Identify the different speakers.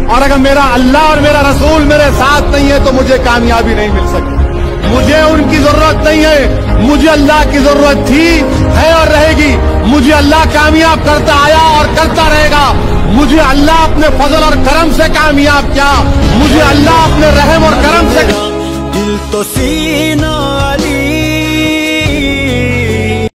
Speaker 1: और अगर मेरा अल्लाह और मेरा रसूल मेरे साथ नहीं है तो मुझे कामयाबी नहीं मिल सकती। मुझे उनकी जरूरत नहीं है, मुझे अल्लाह की जरूरत थी, है और रहेगी। मुझे अल्लाह कामयाब करता आया और करता रहेगा। मुझे अल्लाह अपने फजल और करम से कामयाब किया। मुझे अल्लाह अपने